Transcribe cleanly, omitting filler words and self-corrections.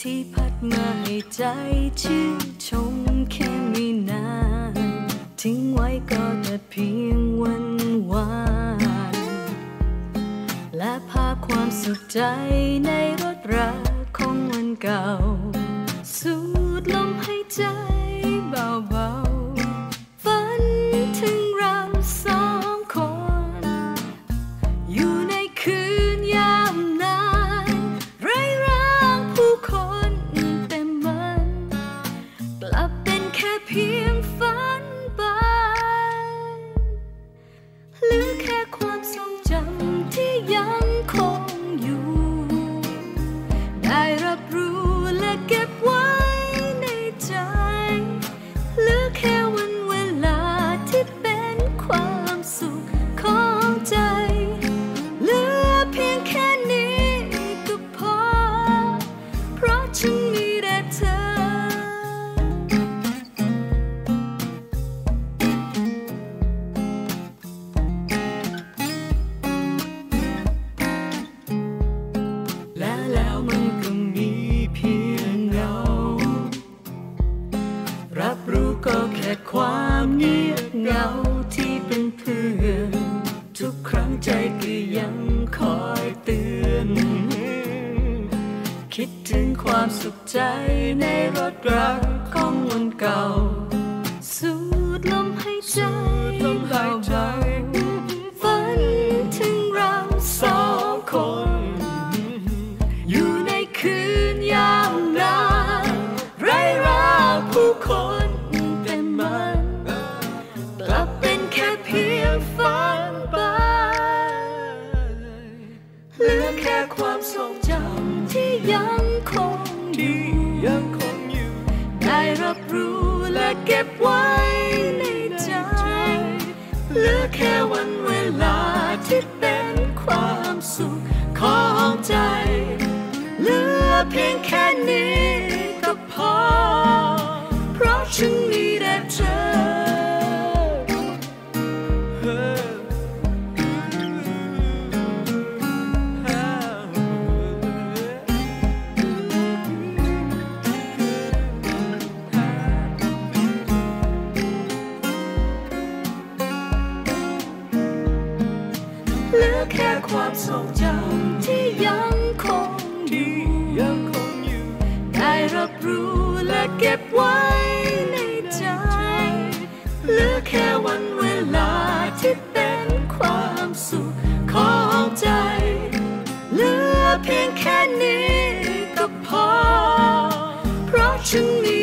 ที่พัดมาให้ใจชื่นชมแค่ไม่นานทิ้งไว้ก็แต่เพียงวันวานและภาพความสุขใจในรถราของวันเก่าสูดลมหายใจเบาๆฝันถึงเราสองคนอยู่ในคืนยามนานไร้ร่างผู้คนแต่มันกลับเป็นแค่เพียงฝันไปเหลือแค่ความทรงจำที่ยังคงอยู่ได้รับรู้และเก็บไว้ในใจเหลือแค่วันเวลาที่เป็นความสุขของใจเหลือเพียงแค่นี้ก็พอเพราะฉันมีแต่เธอแล้วมันก็มีเพียงเรารับรู้ก็แค่ความเงียบเหงาที่เป็นเพื่อนทุกครั้งใจก็ยังคอยเตือนคิดถึงความสุขใจในรถรักของวันเก่าสูดลมหายใจเบาๆฝันถึงเราสองคนอยู่ในคืนยามนานไร้ร่างผู้คนแต่มันกลับเป็นแค่เพียงฝันไปเหลือแค่ความทรงจำที่ยังคงอยู่ได้รับรู้และเก็บไว้ในใจเหลือแค่วันเวลาที่เป็นความสุขของใจเหลือเพียงแค่นี้ก็พอเพราะฉันมีแต่เธอเหลือแค่ความทรงจำที่ยังคงอยู่ได้รับรู้และเก็บไว้ในใจเหลือแค่วันเวลาที่เป็นความสุขของใจเหลือเพียงแค่นี้ก็พอเพราะฉันมี